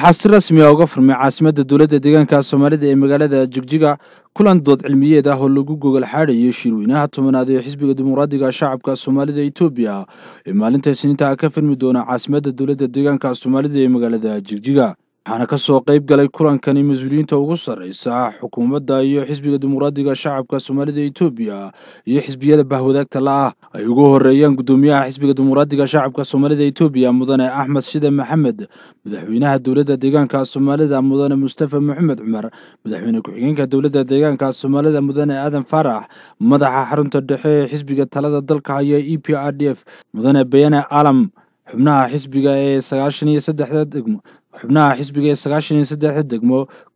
waxaa si rasmi ah uga furmay caasimadda dowladda deegaanka Soomaalida ee magaalada Jigjiga kulan dood cilmiyeed ah oo lagu gogol xaadhayo shirweynaha 10aad ee xisbiga dimuqraadiga shacabka Soomaalida Itoobiya ee maalinta Isniinta ka furmi doona caasimadda dowladda deegaanka Soomaalida ee magaalada Jigjiga waxaana ka soo qayb galay kulankani mas'uuliyiinta ugu sareysa xukuumadda iyo xisbiga dimuqraadiga shacabka Soomaalida Itoobiya iyo xisbiyada bahwadaagta la ah ay ugu horeeyaan gudoomiyaha xisbiga dimuqraadiga shacabka Soomaalida Itoobiya mudane Axmed Shide Maxamed madaxweynaha dowladda deegaanka Soomaalida mudane Mustafa Maxamed Cumar madaxweyne ku-xigeenka dowladda deegaanka Soomaalida mudane Aadan Farax madaxa xarunta dhexe ee xisbiga talada dalka haya EPRDF mudane Bayane Alam xubnaha xisbiga ee 93 degmo xubnaha xisbiga ee 93 degmo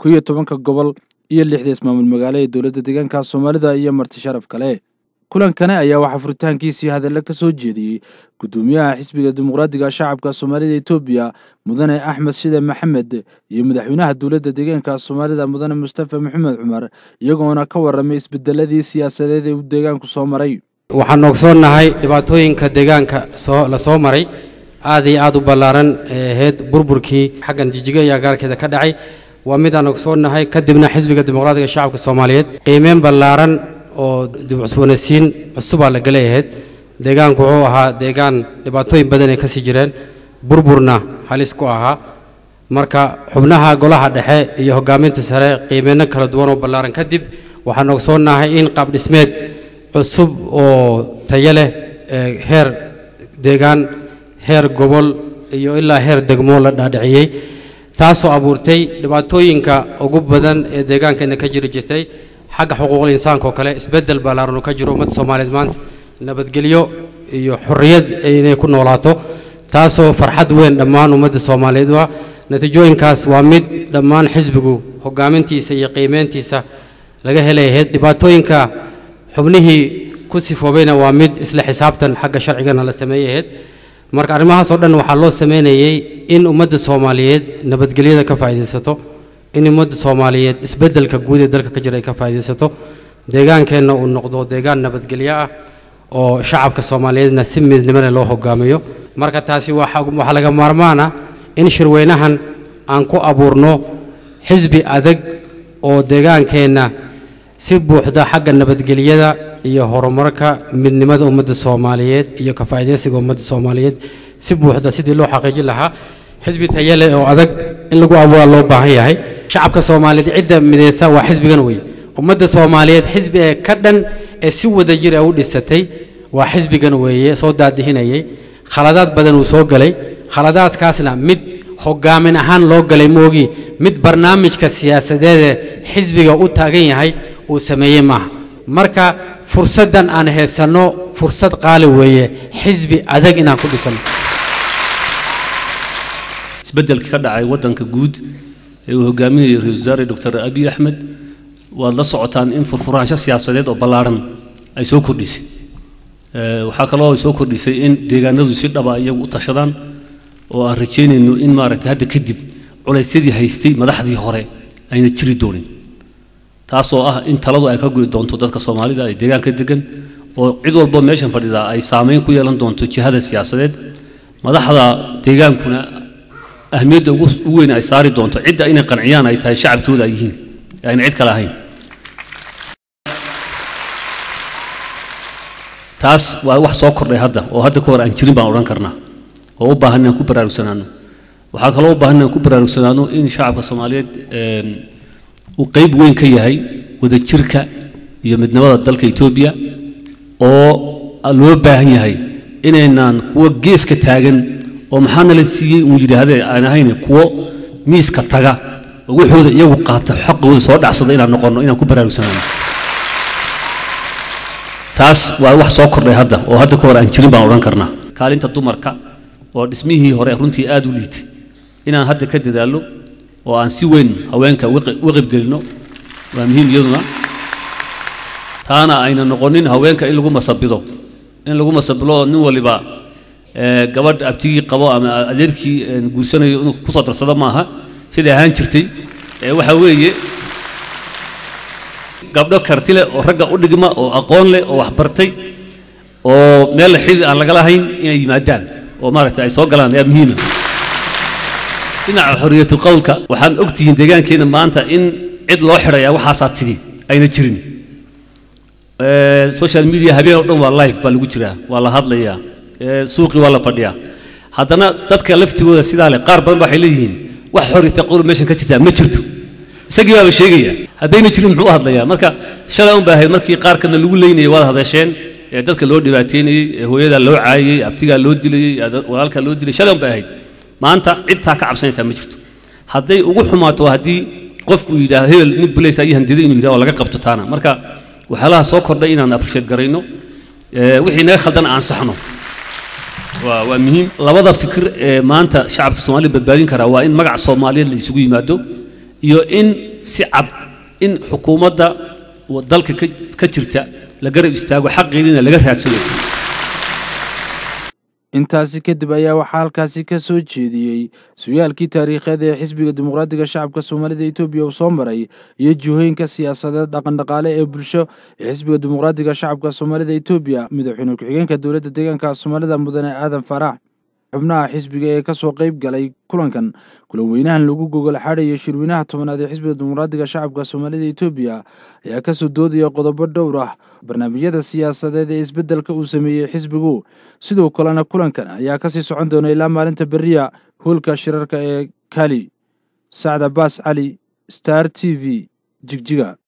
11 gobol iyo 6 ismaamul magaalo ee dowladda deegaanka Soomaalida iyo marti sharaf kale kulankani ayaa waxa furitaankiisii hadal ka soo jeediyay gudoomiyaha xisbiga dimuqraadiga shacabka Soomaalida Itoobiya mudane Axmed Shide Maxamed iyo madaxweynaha dowladda deegaanka Soomaalida mudane Mustafa Maxamed Cumar iyagoona ka waramay isbedeladii siyaasadeed ee uu deegaanku soo maray waxaan ogsoonahay dhibaatooyinka deegaanka la soo maray aad iyo aad u ballaaran heed burburkii xaggan Jigjiga iyo gaarkeeda ka dhacay waa mid aan ogsoonahay kadibna xisbiga dimuqraadiga shacabka Soomaaliyeed qiimeyn ballaaran oo dib u cusboonaysiin cusub la galeeyay deegaanku wuxuu ahaa deegaan dhibaatooyin badan ay ka sii jireen burburna halis ku ahaa marka xubnaha golaha dhexe iyo hogaaminta sare qiimeeyna kala duwan oo ballaaran kadib waxaan ogsoonahay in qaab dhismeed cusub oo tayo leh heer deegaan heer gobol iyo ilaa heer degmo la dhaadhiciyay taasoo abuurtay dhibaatooyinka ugu badan ee deegaankeena ka jirtay xagga xuquuqul insaanka oo kale isbedel ballaaran oo ka jiro ummadda Soomaaliyeed maanta nabadgelyo iyo xorriyad inay ku noolaato taasoo farxad weyn dhammaan ummadda Soomaaliyeed waa natiijooyinkaas waa mid dhammaan xisbigu hogaamintiisa iyo qiimeyntiisa laga helay dhibaatooyinka xubnihii ku sifoobayna waa mid isla xisaabtan xagga sharcigana la sameeyay marka arrimahaas oo dhan waxaa loo sameeyay in ummadda Soomaaliyeed nabadgelyada ka faa'iideysato in ummadda Soomaaliyeed isbedelka guud ee dalka ka jira ay ka faa'iideysato deegaankeena uu noqdo deegaan nabadgelyo ah oo shacabka Soomaaliyeedna si midnimo leh loo hogaamiyo marka taasi waxa laga maarmaana in shirweynahan aan ku abuurno xisbi adag oo deegaankeena si buuxda xagga nabadgelyada iyo horumarka midnimada ummadda Soomaaliyeed iyo ka faa'iideysiga ummadda Soomaaliyeed si buuxda sidii loo xaqiijin lahaa xisbi tayo leh oo adag in lagu abuuro loo baahan yahay shacabka Soomaaliyeed cidda mideysa waa xisbigan weey ummadda Soomaaliyeed xisbi ee ka dhan ee si wada jir ah u dhisatay waa xisbigan weeye soo daadihinayay khaladaad badan uu soo galay khaladaadkaasna mid hogaamin ahaan loo galay moogi mid barnaamijka siyaasadeed xisbiga u taagan yahay uu sameeyay marka fursadan aan heesano fursad qaali weeye xisbi adag inaan ku dhisano isbedelka ka dhacay wadanka guud ee uu hogaaminayay Ra'iisul Wasaare Dr. Abiy Ahmed waa la socotaan in furfuraansho siyaasadeed oo ballaaran ay soo kordhisay waxa kale oo ay soo kordhisay in deegaanadu si dhab ah iyagu u tashadaan oo aan rajeynayno in maaragtay hadda kadib culaysyadii haystay madaxdii hore ayna jiri doonin taasoo ah in taladu ay ka go'i doonto dadka Soomaalida ay deegaanka degan oo cid walba meeshan fadhida ay saameyn ku yeelan doonto jihada siyaasadeed madaxda deegaankuna ahmiyadda ugu weyn ay saari doonto cidda inay qanciyaan ay tahay shacabkooda ay yihiin ayna cid kale ahayn taas waa wax soo kordhay hadda oo hadda ka hor aan jirin baan oran karnaa oo u baahan inaan ku baraarugsanaano waxa kale oo u baahan inaan ku baraarugsanaano in shacabka Soomaaliyeed uu qayb weyn ka yahay wada jirka iyo midnimada dalka Itoobiya oo loo baahan yahay inaynan kuwa geeska taagan oo maxaana la siiyay uu yiraahdee aan ahayn kuwa miiska taga oo wuxuu iyagu qaata xaqooda soo dhacsada inaan noqono inaan ku baraarugsanaano taas waa wax soo kordhay hadda oo hadda ka hor aan jirin baan oran karnaa kaalinta dumarka oo dhismihii hore runtii aad u liitay inaan hadda ka dadaalo oo aan si weyn haweenka u qayb galino waa muhiim iyaduna taana ayna noqonin haweenka in lagu masabilo nin waliba gabadh abtigii qabo ama adeerkii guursanayo inuu ku soo darsado maaha sida ahaan jirtay waxa weeye gabdho karti leh oo ragga u dhigma oo aqoon leh oo wax bartay oo meel xidid aan laga lahayn inay yimaadaan oo maaragtay ay soo galaan ayaa muhiim ah dhinaca xorriyatu qowlka waxaan ogtihiin deegaankeena maanta in cid loo xidhaya waxaasaa tidhi ayna jirin social media habeen oo dhan waa live baa lagu jiraa waa la hadlayaa suuqii waa la fadhiyaa haddana dadka laftigooda sidaa leh qaar badan waxay leeyihiin wax xorriyatu qowl meeshan ka jirtaa ma jirto isagii baaba sheegaya haddayna jirin muxuu u hadlayaa marka shalay un baa ahayd markii qaar kana lagu leynayay waad hadasheen dadka loo dhibaateynayey hooyadaa loo caayay abtigaa loo dilayey walaalkaa loo dilay shalay un baa ahayd maanta cid taa ka cabsanaysaa ma jirto hadday ugu xumaato haddii qofku yidhaahdo hebel nin bulaysa iyo handiday inuu yidhahdo laga qabto taana marka waxyaalaha soo kordhay inaan appreciate garayno wixii naga khaldan aan saxno waa muhiim labada fikir ee maanta shacabka Soomaaliya badbaadin kara waa in magac Soomaaliyeed la isugu yimaado iyo in si cad in xukuumadda dalka ka jirta la garab istaago xaqeedina laga raadsado intaasi kadib ayaa waxaa halkaasi ka soo jeediyey sugaalkii taariikheed ee xisbiga dimuqraadiga shacabka Soomaalida Itoobiya uu soo maray iyo jihooyinka siyaasadeed dhaqan dhaqaale ee bulsho ee xisbiga dimuqraadiga shacabka Soomaalida Itoobiya madaxweyne ku-xigeenka dowladda deegaanka Soomaalida mudane Aadan Farax xubnaha xisbiga ee ka soo qayb galay kulan weynahan lagu gogol xaadhay shirweynaha 10aad ee xisbiga dimuqraadiga shacabka Soomaalida Itoobiya ayaa ka soo doodaya qodobo dhowr ah barnaamijyada siyaasadeed ee isbedelka uu sameeyay xisbigu sidoo kalena kulankan ayaa ka sii socon doona ilaa maalinta bariya hoolka shirarka ee Kali Saad Abbas Ali Star TV Jigjiga